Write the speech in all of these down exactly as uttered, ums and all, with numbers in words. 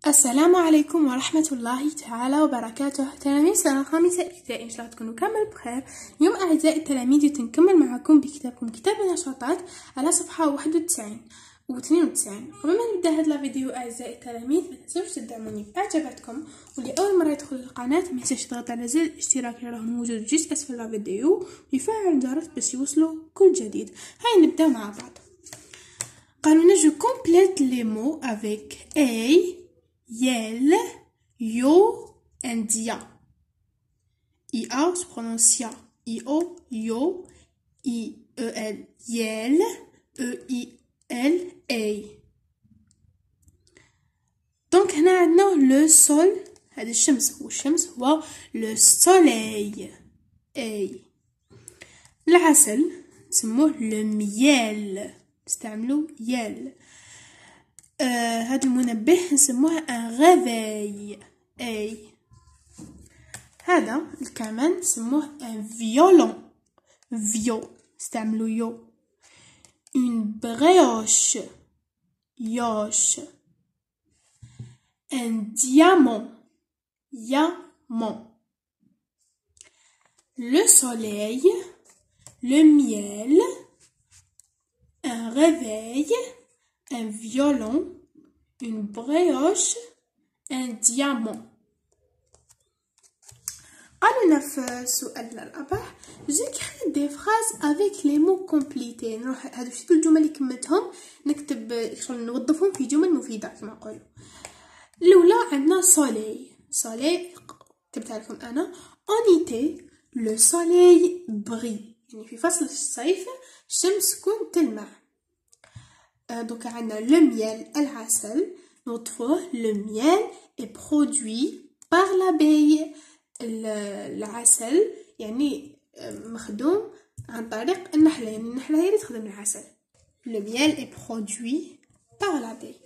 السلام عليكم ورحمة الله تعالى وبركاته. تلاميذ سنة خامسة ابتدائي، إن شاء الله تكونوا كامل بخير. اليوم أعزائي التلاميذ تنكمل معكم بكتابكم كتاب النشاطات على صفحة واحد وتسعين و اثنين وتسعين. قبل ما نبدأ هذا الفيديو أعزائي التلاميذ ما تنسوش تدعموني بإعجاباتكم، واللي أول مرة يدخل القناة ما ينساش يضغط على زر الاشتراك اللي راه موجود جزء أسفل الفيديو ويفعل الجرس باش يوصلوا كل جديد. هاي نبدأ مع بعض. قالوا لنا je complète les mots avec a Yel, yo, india. I A se prononce ya. I O, yo. I E L, yel. E I L, a. Donc هنا عندنا le sol. هذا الشمس، والشمس هو le soleil. A. العسل نسموه le miel. نستعملو يل. آه هذا المنبه نسموه ان غيفي اي. هذا الكمان نسموه ان فيولون فيو نستعملو يو. اون بريوش يوش. ان ديامون يامون. لو سوليل لو ميل un réveil, un violon, une brioche, un diamant. قالوا في السؤال الرابع j'écris des phrases avec les mots complétés. نروح هادو شتو الجمل اللي كملتهم نكتب شغل نوظفهم في جمل مفيدة كما نقولوا. الأولى عندنا soleil. soleil كتبتها لكم أنا. en été le soleil brille. يعني في فصل الصيف الشمس تكون تلمع. دوكا عندنا لو ميل العسل نوضفوه. لو ميل est produit par l'abeille. العسل يعني مخدوم عن طريق النحلة، يعني النحلة هي اللي تخدم العسل. لو ميل est produit par l'abeille.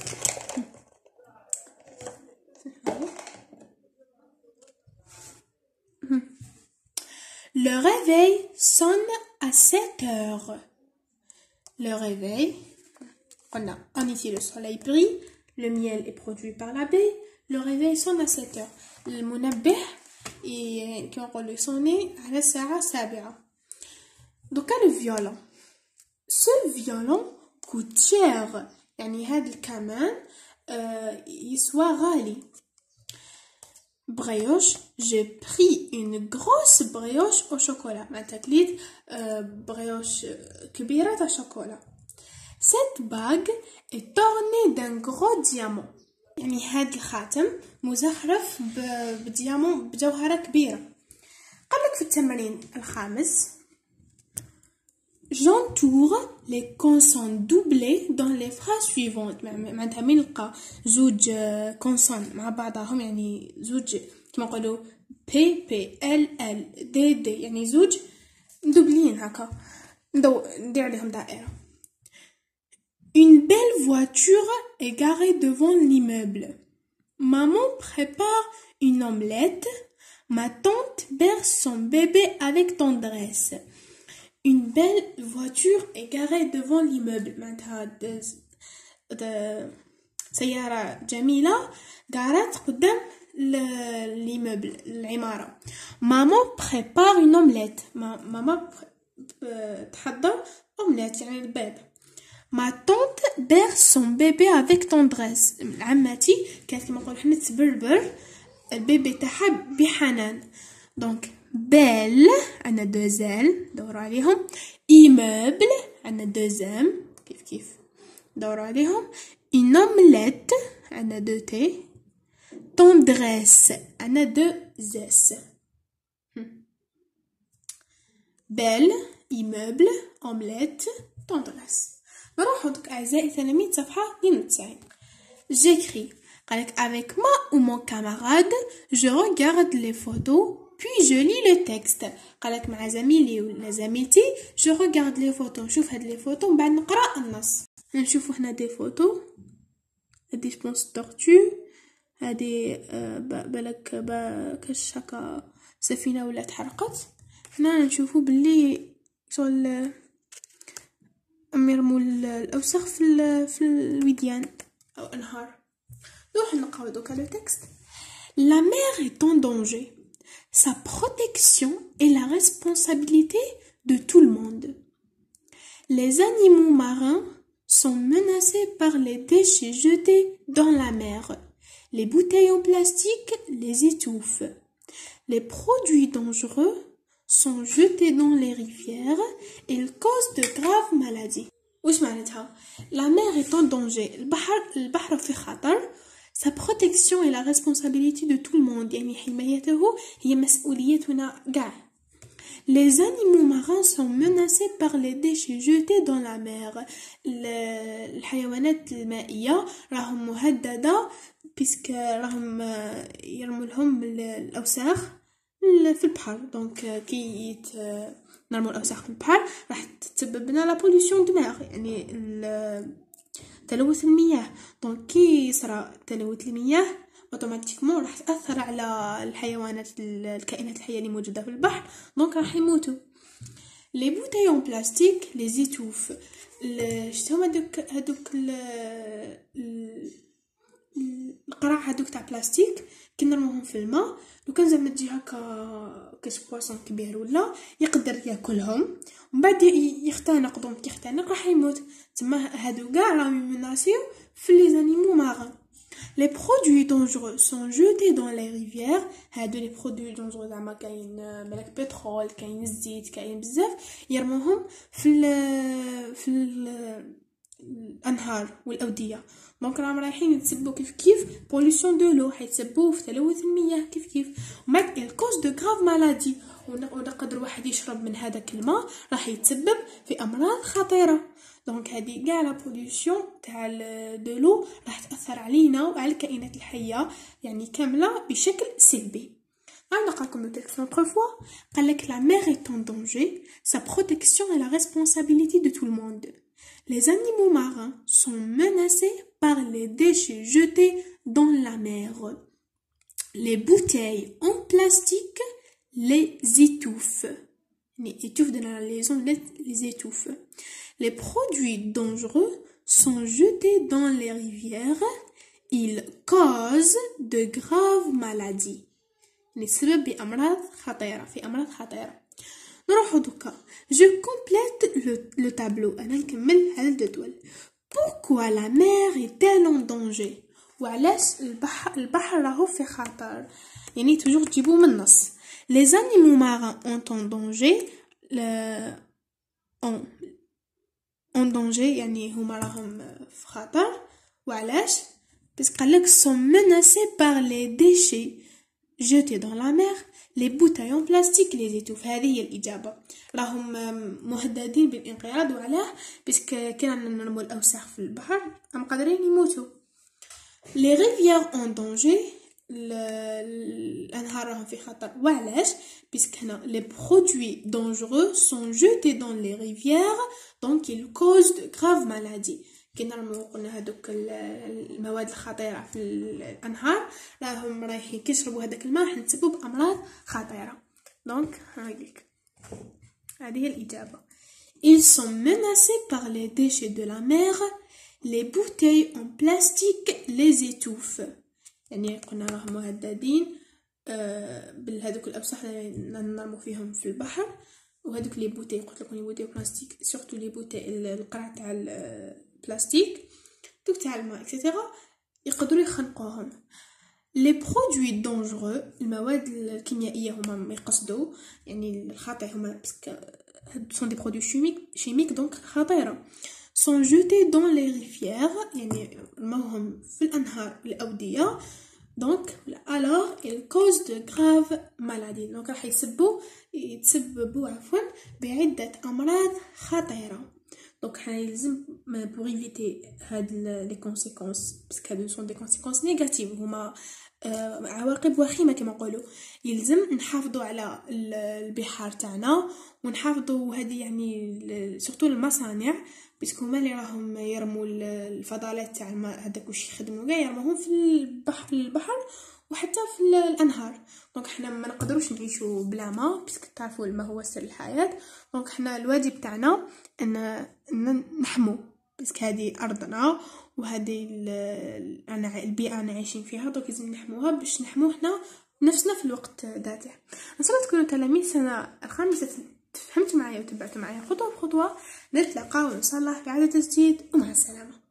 Le réveil sonne à sept heures. Le réveil, on a en ici le soleil brille, le miel est produit par l'abeille, le réveil sonne à sept heures. المنبه كنقولو sonner على الساعة السابعة. دوكا le violon. Ce violon coûte cher. يعني هذا الكمان آه يسوى غالي. brioche, j'ai pris une grosse brioche au chocolat. معناتها كليت brioche كبيرة تاع شوكولا. cette bague est ornée d'un gros diamant. يعني هاد الخاتم مزخرف بديامون بجوهرة كبيرة. قبلك في التمرين الخامس j'entoure les consonnes doublées dans les phrases suivantes. معناتها من نلقى زوج كونسون مع بعضهم، يعني زوج كما نقولوا بي بي ال ال دي دي، يعني زوج مدوبلين هكا ندو ندير عليهم دائرة. une belle voiture est garée devant l'immeuble. maman prépare une omelette. ma tante berce son bébé avec tendresse. une belle voiture est garée devant l'immeuble. معناتها د د سيارة جميلة قارت قدام l'immeuble العمارة. maman prépare une omelette. ماما تحضر omelette يعني البيض. ma tante berce son bébé avec tendresse. عمتي كانت كما نقولوا حنا تبربر البيبي تاعها بحنان. دونك بيل عندنا دو زال دوروا عليهم. immeuble عندنا دو زام كيف كيف دوروا عليهم. une omelette عندنا دو تي. tendresse عندنا دو زس. بيل immeuble omelette tendresse. نروحو دوك أعزائي التلاميذ صفحة اثنين وتسعين. j'écris قالك avec moi ou mon camarade je regarde les photos puis je lis le texte. قالك مع زميلي ولا زميلتي je regarde les photos نشوف هاد لي فوتو من بعد نقرا النص. نشوفو هنا دي فوتو. هادي جبونس طورتو. هادي بالك كاش هكا سفينة ولا تحرقت. هنا نشوفو بلي شغل أم يرموا الأوساخ في في الوديان أو أنهار. نروح نقراو دوكا لو تكست. La mer est en danger. Sa protection est la responsabilité de tout le monde. Les animaux marins sont menacés par les déchets jetés dans la mer. Les bouteilles en plastique les étouffent. Les produits dangereux sont jetés dans les rivières et ils causent de graves maladies. وش معناتها؟ La mer est en danger. البحر البحر في خطر. Sa protection est la responsabilité de tout le monde. يعني حمايته هي مسؤوليتنا كاع. Les animaux marins sont menacés par les déchets jetés dans la mer. الحيوانات المائية راهم مهددة بيسك راهم يرموا لهم الأوساخ في البحر. دونك كي نرموا الأوساخ في البحر راح تسبب لنا لا بوليسيون دماغ، يعني تلوث المياه. دونك كي يصرى تلوث المياه اوتوماتيكمون راح تاثر على الحيوانات الكائنات الحيه اللي موجوده في البحر، دونك راح يموتوا. لي بوتاي اون بلاستيك لي زيتوف. شتو هما هذوك هذوك القراع هذوك تاع بلاستيك كي نرموهم في الماء، لو كان زعما تجي هكا كاش بواسون كبير ولا يقدر ياكلهم ومن بعد يختنق، دونك يختنق راح يموت. تما هادو كاع راهم يمناسيو في لي زانيمو مارين. Les produits dangereux sont jetés dans les rivières. هادو لي produits dangereux زعما كاين ملك بترول، كاين الزيت، كاين بزاف يرموهم في ال في ال الانهار والاوديه. دونك راهم رايحين يتسبوا كيف كيف بوليسيون دو لو، حيتسبوا في تلوث المياه كيف كيف. ومعك الكوز دو غراف مالادي، ونقدر واحد يشرب من هذاك الماء راح يتسبب في امراض خطيره. دونك هذه كاع لا بوليسيون تاع دو لو راح تاثر علينا وعلى الكائنات الحيه يعني كامله بشكل سلبي. غادي نقرا لكم التكست اون فوا. قال لك la mer est en danger, sa protection est la responsabilité de tout le monde. Les animaux marins sont menacés par les déchets jetés dans la mer. Les bouteilles en plastique les étouffent. Les étouffent de la liaison, les étouffent. Les produits dangereux sont jetés dans les rivières. Ils causent de graves maladies. نسبب بأمراض خطيرة في أمراض خطيرة. نروحو دوكا. Je complète le, le tableau. أنا نكمل هذا الجدول. Pourquoi la mer est-elle en danger? وعلاش البحر البحر راهو في خطر؟ يعني توجور تجيبو من النص. Les animaux marins ont en danger. Le... en... en danger يعني هما راهم في خطر. وعلاش؟ بس قالك sont menacés par les déchets jetés dans la mer. Les bouteilles en plastique les étouffent. هذه هي الإجابة. راهم مهددين بالانقراض. وعلاه؟ بس كنا نرموا الأوساخ في البحر هم قادرين يموتوا. Les rivières en danger. الأنهار راهم في خطر. وعلاش؟ بس هنا les produits dangereux sont jetés dans les rivières, donc ils causent de graves maladies. كي نرمو قلنا هذوك المواد الخطيره في الانهار راهم رايحين كيشربوا هذاك الماء راح نتسبب بامراض خطيره. دونك هايليك هذه هي الاجابه. Ils sont menacés par les déchets de la mer. Les bouteilles en plastique les étouffent. يعني قلنا راهم مهددين آه بالهذوك الأوساخ اللي نرمو فيهم في البحر. وهذوك لي بوتي قلت لكم لي بوتي بلاستيك سورتو لي بوتي القرع تاع البلاستيك دوك تاع الماء اكسيتيرا يقدروا يخنقوهم. لي برودوي دونجرو المواد الكيميائيه هما يقصدوا يعني الخطر هما باسكو سون دي برودوي شيميك شيميك دونك خطيره. sont jetés dans les rivières يعني رموهم في الأنهار الأودية. donc alors ils causent de graves maladies. donc راح يسببوا يتسببوا عفوا بعدة أمراض خطيرة. donc حنا لازم pour éviter هاد les conséquences parce que ce sont des conséquences négatives هما آه عواقب وخيمة كما نقولوا. يلزم نحافظوا على البحار تاعنا ونحافظوا هذه يعني سورتو المصانع باسكو هما اللي راهم يرموا الفضلات تاع الماء هذاك واش يخدموا كاع يرموهم في البحر البحر وحتى في الانهار. دونك حنا ما نقدروش نعيشوا بلا ماء باسكو تعرفوا الماء هو سر الحياه. دونك حنا الواجب تاعنا ان نحمو بس هذه أرضنا وهذه أنا البيئة أنا عايشين فيها، دوك لازم نحموها باش نحمو حنا نفسنا في الوقت ذاته. إن شاء الله تكونوا تلاميذ سنة الخامسة فهمتوا معايا وتبعتوا معايا خطوة بخطوة. نتلاقاو إن شاء الله في عدد جديد، ومع السلامة.